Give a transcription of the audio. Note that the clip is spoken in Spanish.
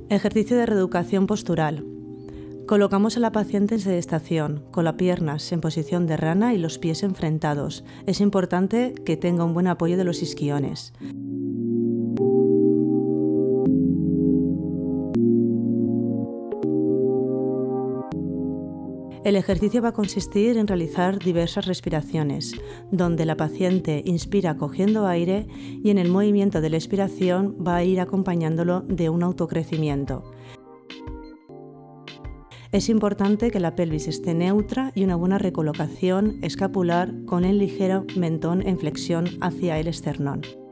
Ejercicio de reeducación postural. Colocamos a la paciente en sedestación, con las piernas en posición de rana y los pies enfrentados. Es importante que tenga un buen apoyo de los isquiones. El ejercicio va a consistir en realizar diversas respiraciones, donde la paciente inspira cogiendo aire y en el movimiento de la expiración va a ir acompañándolo de un autocrecimiento. Es importante que la pelvis esté neutra y una buena recolocación escapular con el ligero mentón en flexión hacia el esternón.